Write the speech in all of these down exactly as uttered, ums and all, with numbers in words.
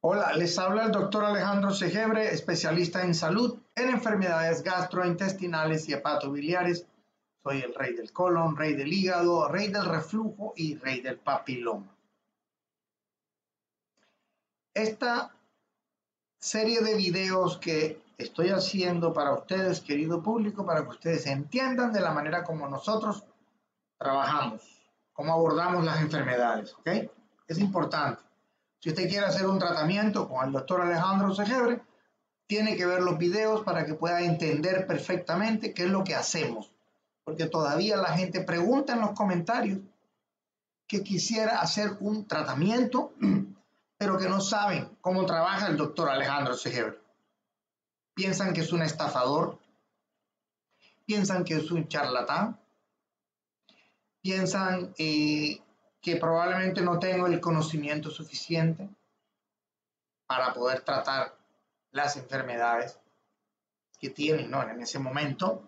Hola, les habla el doctor Alejandro Segebre, especialista en salud en enfermedades gastrointestinales y hepatobiliares. Soy el rey del colon, rey del hígado, rey del reflujo y rey del papiloma. Esta serie de videos que estoy haciendo para ustedes, querido público, para que ustedes entiendan de la manera como nosotros trabajamos, cómo abordamos las enfermedades, ¿ok? Es importante. Si usted quiere hacer un tratamiento con el doctor Alejandro Segebre, tiene que ver los videos para que pueda entender perfectamente qué es lo que hacemos. Porque todavía la gente pregunta en los comentarios que quisiera hacer un tratamiento, pero que no saben cómo trabaja el doctor Alejandro Segebre. Piensan que es un estafador, piensan que es un charlatán, piensan eh, que probablemente no tengo el conocimiento suficiente para poder tratar las enfermedades que tienen, ¿no?, en ese momento.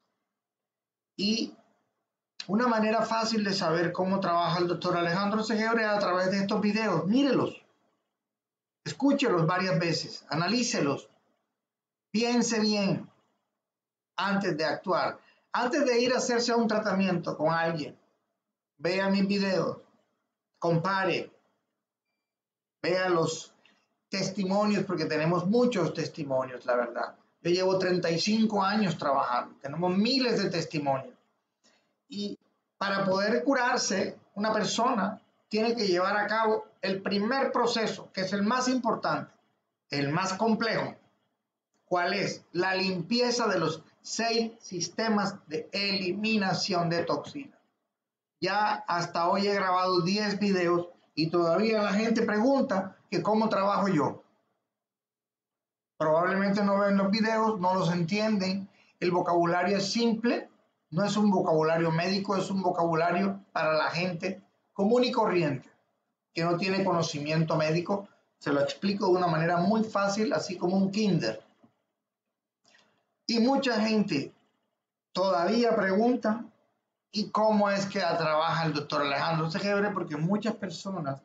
Y una manera fácil de saber cómo trabaja el doctor Alejandro Segebre es a través de estos videos. Mírelos, escúchelos varias veces, analícelos, piense bien antes de actuar. Antes de ir a hacerse un tratamiento con alguien, vea mis videos, compare, vea los testimonios, porque tenemos muchos testimonios, la verdad. Yo llevo treinta y cinco años trabajando, tenemos miles de testimonios. Y para poder curarse, una persona tiene que llevar a cabo el primer proceso, que es el más importante, el más complejo. ¿Cuál es? La limpieza de los seis sistemas de eliminación de toxinas. Ya hasta hoy he grabado diez videos y todavía la gente pregunta que cómo trabajo yo. Probablemente no ven los videos, no los entienden. El vocabulario es simple, no es un vocabulario médico, es un vocabulario para la gente común y corriente, que no tiene conocimiento médico. Se lo explico de una manera muy fácil, así como un kinder. Y mucha gente todavía pregunta, ¿y cómo es que trabaja el doctor Alejandro Segebre? Porque muchas personas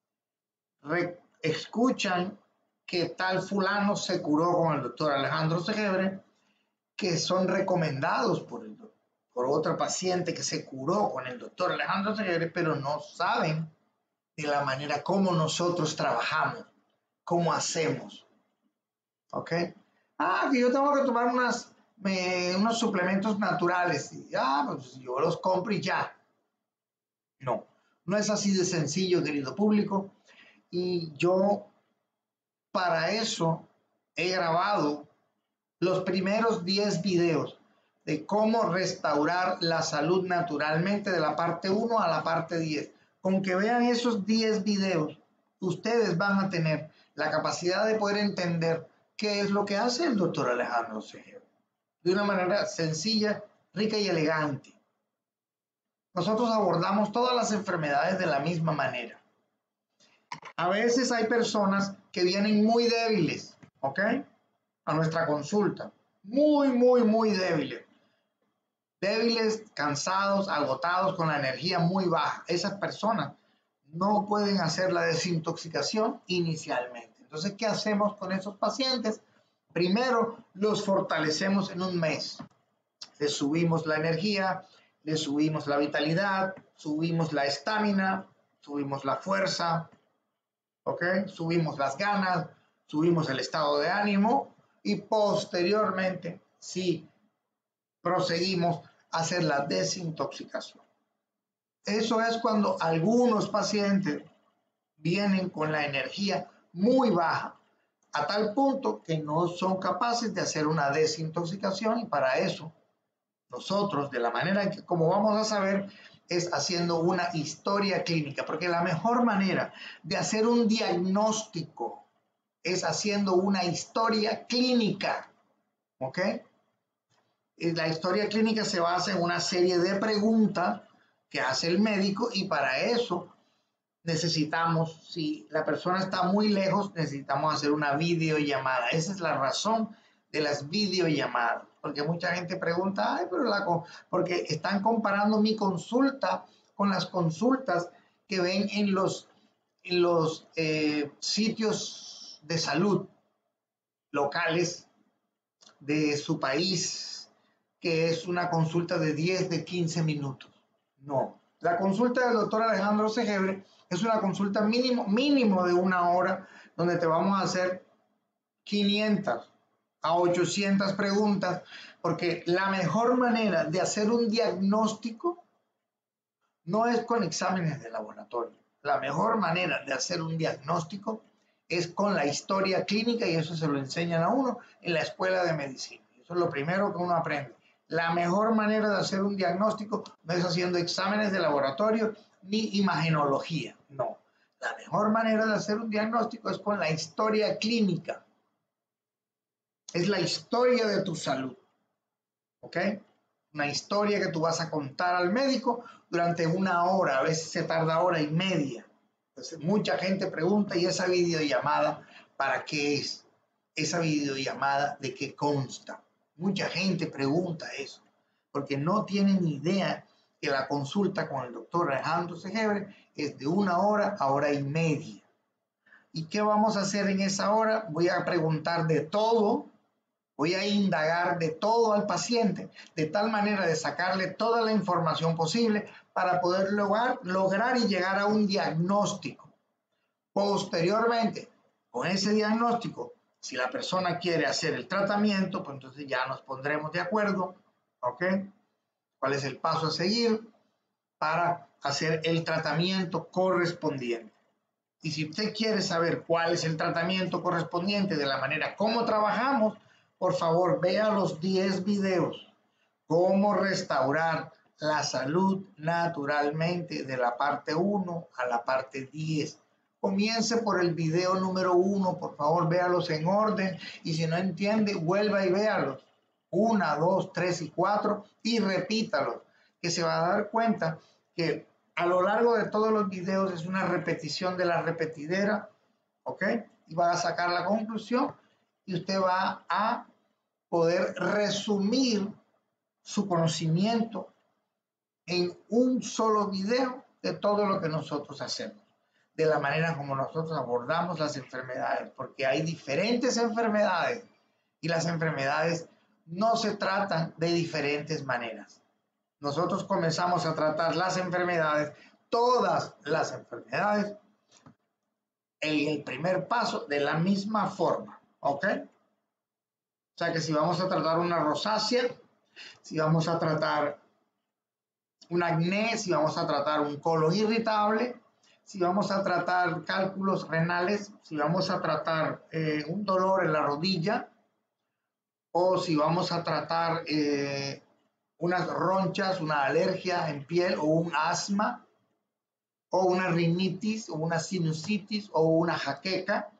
escuchan que tal fulano se curó con el doctor Alejandro Segebre, que son recomendados por, el, por otra paciente que se curó con el doctor Alejandro Segebre, pero no saben de la manera como nosotros trabajamos, cómo hacemos. ¿Ok? Ah, que yo tengo que tomar unas, me, unos suplementos naturales. Y, ah, pues yo los compro y ya. No, no es así de sencillo, querido público. Y yo para eso he grabado los primeros diez videos de cómo restaurar la salud naturalmente, de la parte uno a la parte diez. Con que vean esos diez videos, ustedes van a tener la capacidad de poder entender qué es lo que hace el doctor Alejandro Segebre de una manera sencilla, rica y elegante. Nosotros abordamos todas las enfermedades de la misma manera. A veces hay personas que vienen muy débiles, ¿ok?, a nuestra consulta. Muy, muy, muy débiles. Débiles, cansados, agotados, con la energía muy baja. Esas personas no pueden hacer la desintoxicación inicialmente. Entonces, ¿qué hacemos con esos pacientes? Primero, los fortalecemos en un mes. Les subimos la energía, les subimos la vitalidad, subimos la estamina, subimos la fuerza, ¿ok? Subimos las ganas, subimos el estado de ánimo y posteriormente, sí, proseguimos a hacer la desintoxicación. Eso es cuando algunos pacientes vienen con la energía muy baja, a tal punto que no son capaces de hacer una desintoxicación, y para eso nosotros, de la manera en que como vamos a saber, es haciendo una historia clínica, porque la mejor manera de hacer un diagnóstico es haciendo una historia clínica, ¿ok? La historia clínica se basa en una serie de preguntas que hace el médico, y para eso necesitamos, si la persona está muy lejos, necesitamos hacer una videollamada. Esa es la razón de las videollamadas, porque mucha gente pregunta, ay, pero la, porque están comparando mi consulta con las consultas que ven en los, en los eh, sitios de salud locales de su país, que es una consulta de diez, de quince minutos. No, la consulta del doctor Alejandro Segebre es una consulta mínimo, mínimo de una hora, donde te vamos a hacer quinientas a ochocientas preguntas, porque la mejor manera de hacer un diagnóstico no es con exámenes de laboratorio. La mejor manera de hacer un diagnóstico es con la historia clínica, y eso se lo enseñan a uno en la escuela de medicina. Eso es lo primero que uno aprende. La mejor manera de hacer un diagnóstico no es haciendo exámenes de laboratorio ni imagenología, no. La mejor manera de hacer un diagnóstico es con la historia clínica. Es la historia de tu salud, ¿ok? Una historia que tú vas a contar al médico durante una hora, a veces se tarda hora y media. Entonces, mucha gente pregunta, ¿y esa videollamada para qué es? Esa videollamada, ¿de qué consta? Mucha gente pregunta eso, porque no tienen idea que la consulta con el doctor Alejandro Segebre es de una hora a hora y media. ¿Y qué vamos a hacer en esa hora? Voy a preguntar de todo, voy a indagar de todo al paciente, de tal manera de sacarle toda la información posible para poder lograr, lograr y llegar a un diagnóstico. Posteriormente, con ese diagnóstico, si la persona quiere hacer el tratamiento, pues entonces ya nos pondremos de acuerdo, ¿ok? ¿Cuál es el paso a seguir para hacer el tratamiento correspondiente? Y si usted quiere saber cuál es el tratamiento correspondiente de la manera como trabajamos, por favor, vea los diez videos. Cómo restaurar la salud naturalmente, de la parte uno a la parte diez. Comience por el video número uno, por favor, véalos en orden, y si no entiende, vuelva y véalos. Una, dos, tres y cuatro, y repítalos, que se va a dar cuenta que a lo largo de todos los videos es una repetición de la repetidera, ¿ok? Y va a sacar la conclusión, y usted va a poder resumir su conocimiento en un solo video de todo lo que nosotros hacemos, de la manera como nosotros abordamos las enfermedades, porque hay diferentes enfermedades y las enfermedades no se tratan de diferentes maneras. Nosotros comenzamos a tratar las enfermedades, todas las enfermedades, en el primer paso de la misma forma, ¿ok? O sea que si vamos a tratar una rosácea, si vamos a tratar un acné, si vamos a tratar un colon irritable, si vamos a tratar cálculos renales, si vamos a tratar eh, un dolor en la rodilla, o si vamos a tratar eh, unas ronchas, una alergia en piel, o un asma, o una rinitis, o una sinusitis, o una jaqueca.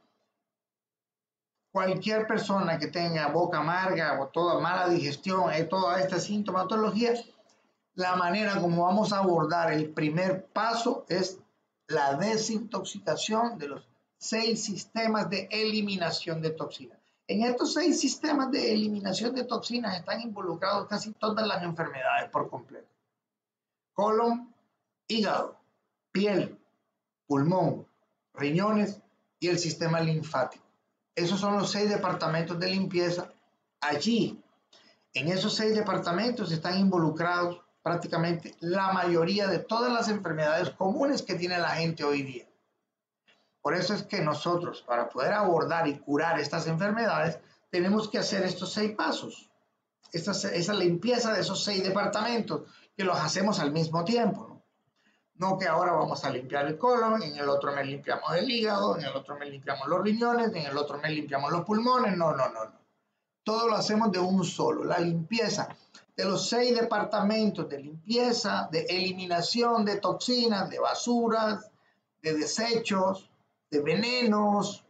Cualquier persona que tenga boca amarga o toda mala digestión, eh, toda esta sintomatología, la manera como vamos a abordar el primer paso es la desintoxicación de los seis sistemas de eliminación de toxinas. En estos seis sistemas de eliminación de toxinas están involucrados casi todas las enfermedades por completo. Colon, hígado, piel, pulmón, riñones y el sistema linfático. Esos son los seis departamentos de limpieza. Allí, en esos seis departamentos están involucrados prácticamente la mayoría de todas las enfermedades comunes que tiene la gente hoy día. Por eso es que nosotros, para poder abordar y curar estas enfermedades, tenemos que hacer estos seis pasos. Esta, esa limpieza de esos seis departamentos, que los hacemos al mismo tiempo, ¿no? No que ahora vamos a limpiar el colon, en el otro mes limpiamos el hígado, en el otro mes limpiamos los riñones, en el otro mes limpiamos los pulmones. No, no, no, no. Todo lo hacemos de un solo. La limpieza de los seis departamentos de limpieza, de eliminación de toxinas, de basuras, de desechos, de venenos,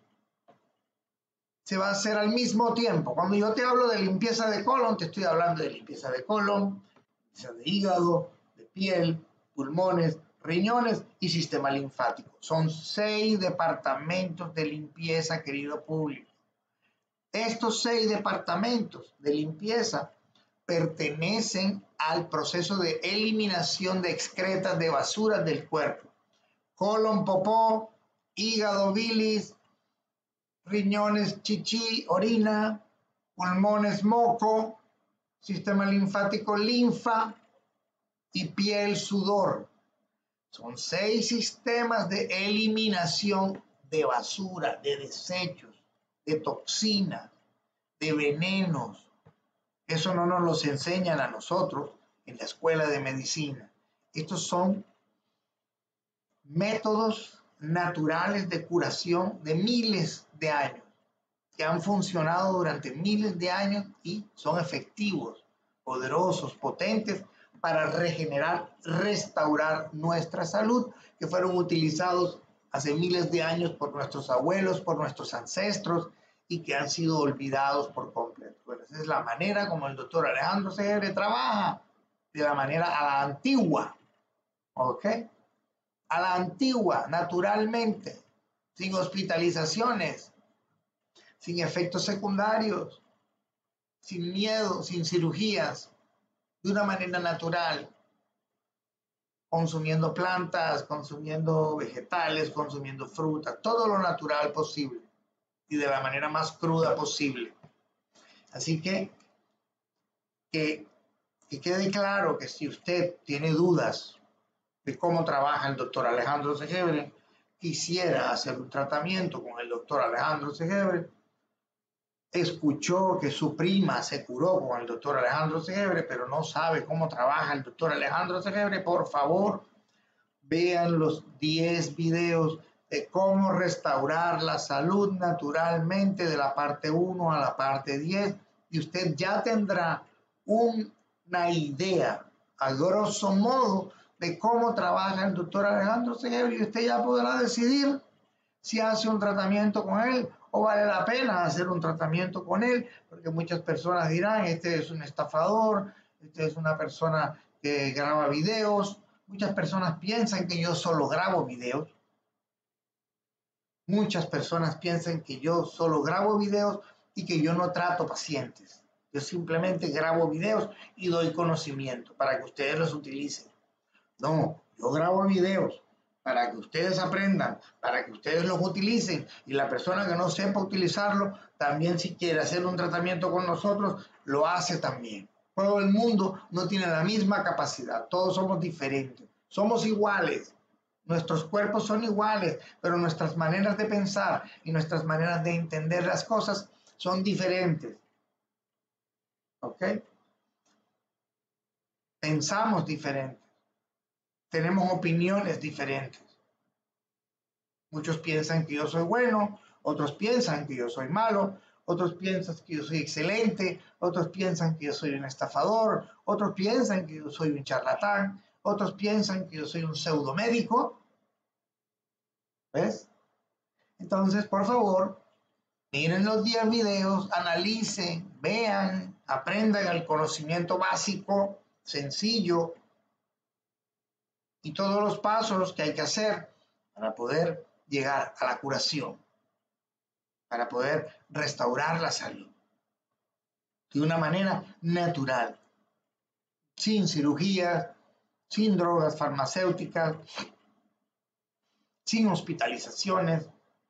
se va a hacer al mismo tiempo. Cuando yo te hablo de limpieza de colon, te estoy hablando de limpieza de colon, limpieza de hígado, de piel, pulmones, riñones y sistema linfático. Son seis departamentos de limpieza, querido público. Estos seis departamentos de limpieza pertenecen al proceso de eliminación de excretas de basuras del cuerpo. Colon, popó, hígado, bilis, riñones, chichi, orina, pulmones, moco, sistema linfático, linfa y piel, sudor. Son seis sistemas de eliminación de basura, de desechos, de toxinas, de venenos. Eso no nos los enseñan a nosotros en la escuela de medicina. Estos son métodos naturales de curación de miles de años, que han funcionado durante miles de años y son efectivos, poderosos, potentes para regenerar, restaurar nuestra salud, que fueron utilizados hace miles de años por nuestros abuelos, por nuestros ancestros y que han sido olvidados por completo. Bueno, esa es la manera como el doctor Alejandro Segebre trabaja, de la manera a la antigua, ¿ok? A la antigua, naturalmente, sin hospitalizaciones, sin efectos secundarios, sin miedo, sin cirugías, de una manera natural, consumiendo plantas, consumiendo vegetales, consumiendo fruta, todo lo natural posible y de la manera más cruda posible. Así que, que, que quede claro que si usted tiene dudas de cómo trabaja el doctor Alejandro Segebre, quisiera hacer un tratamiento con el doctor Alejandro Segebre, escuchó que su prima se curó con el doctor Alejandro Segebre, pero no sabe cómo trabaja el doctor Alejandro Segebre, por favor, vean los diez videos de cómo restaurar la salud naturalmente de la parte uno a la parte diez y usted ya tendrá un, una idea a grosso modo de cómo trabaja el doctor Alejandro Segebre y usted ya podrá decidir si hace un tratamiento con él o vale la pena hacer un tratamiento con él, porque muchas personas dirán, este es un estafador, este es una persona que graba videos. Muchas personas piensan que yo solo grabo videos. Muchas personas piensan que yo solo grabo videos y que yo no trato pacientes. Yo simplemente grabo videos y doy conocimiento para que ustedes los utilicen. No, yo grabo videos para que ustedes aprendan, para que ustedes los utilicen y la persona que no sepa utilizarlo, también si quiere hacer un tratamiento con nosotros, lo hace también. Todo el mundo no tiene la misma capacidad, todos somos diferentes, somos iguales, nuestros cuerpos son iguales, pero nuestras maneras de pensar y nuestras maneras de entender las cosas son diferentes. ¿Ok? Pensamos diferentes. Tenemos opiniones diferentes. Muchos piensan que yo soy bueno, otros piensan que yo soy malo, otros piensan que yo soy excelente, otros piensan que yo soy un estafador, otros piensan que yo soy un charlatán, otros piensan que yo soy un pseudomédico. ¿Ves? Entonces, por favor, miren los diez videos, analicen, vean, aprendan el conocimiento básico, sencillo, y todos los pasos que hay que hacer para poder llegar a la curación, para poder restaurar la salud de una manera natural, sin cirugías, sin drogas farmacéuticas, sin hospitalizaciones,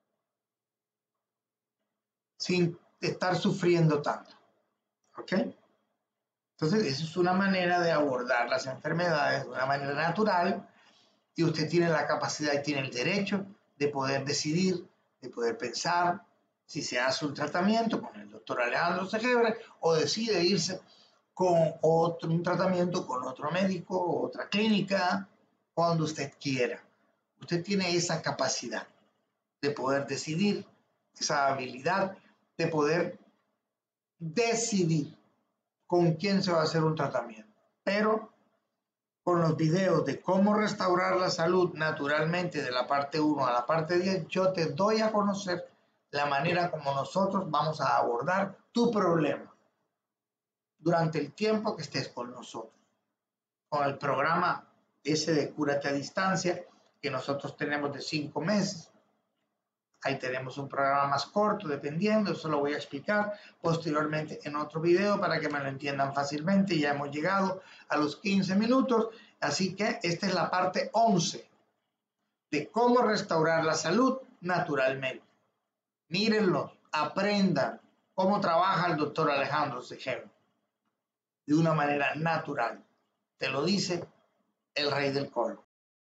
sin estar sufriendo tanto. ¿Ok? Entonces, esa es una manera de abordar las enfermedades de una manera natural y usted tiene la capacidad y tiene el derecho de poder decidir, de poder pensar si se hace un tratamiento con el doctor Alejandro Segebre o decide irse con otro, un tratamiento con otro médico o otra clínica, cuando usted quiera. Usted tiene esa capacidad de poder decidir, esa habilidad de poder decidir con quién se va a hacer un tratamiento. Pero con los videos de cómo restaurar la salud naturalmente de la parte uno a la parte diez, yo te doy a conocer la manera como nosotros vamos a abordar tu problema durante el tiempo que estés con nosotros. Con el programa ese de Cúrate a Distancia, que nosotros tenemos de cinco meses. Ahí tenemos un programa más corto, dependiendo, eso lo voy a explicar posteriormente en otro video para que me lo entiendan fácilmente. Ya hemos llegado a los quince minutos, así que esta es la parte once de cómo restaurar la salud naturalmente. mírenlos, aprendan cómo trabaja el doctor Alejandro Segebre de una manera natural. Te lo dice el rey del colo.